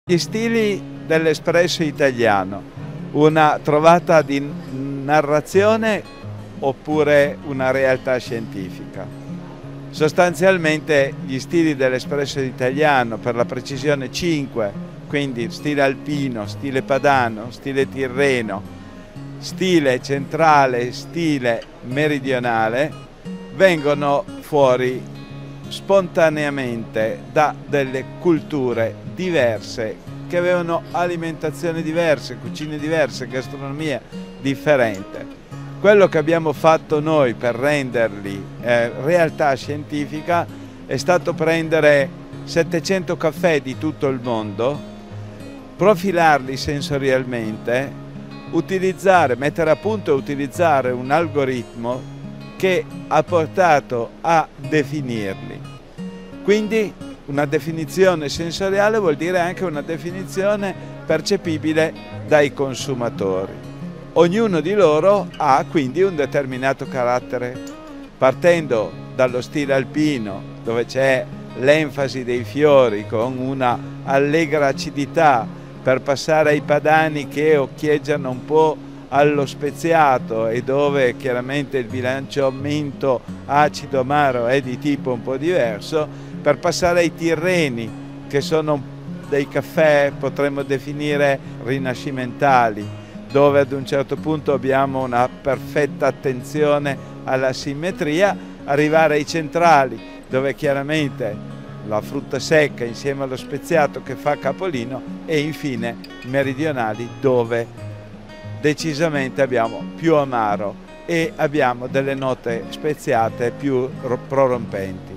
Gli stili dell'Espresso italiano, una trovata di narrazione oppure una realtà scientifica? Sostanzialmente gli stili dell'Espresso italiano, per la precisione 5, quindi stile alpino, stile padano, stile tirreno, stile centrale, stile meridionale, vengono fuori spontaneamente da delle culture diverse che avevano alimentazioni diverse, cucine diverse, gastronomia differente. Quello che abbiamo fatto noi per renderli realtà scientifica è stato prendere 700 caffè di tutto il mondo, profilarli sensorialmente, mettere a punto e utilizzare un algoritmo che ha portato a definirli. Quindi una definizione sensoriale vuol dire anche una definizione percepibile dai consumatori. Ognuno di loro ha quindi un determinato carattere, partendo dallo stile alpino, dove c'è l'enfasi dei fiori con una allegra acidità, per passare ai padani che occhieggiano un po' allo speziato e dove chiaramente il bilanciamento acido-amaro è di tipo un po' diverso, per passare ai tirreni, che sono dei caffè potremmo definire rinascimentali, dove ad un certo punto abbiamo una perfetta attenzione alla simmetria, arrivare ai centrali, dove chiaramente la frutta secca insieme allo speziato che fa capolino, e infine meridionali, dove decisamente abbiamo più amaro e abbiamo delle note speziate più prorompenti.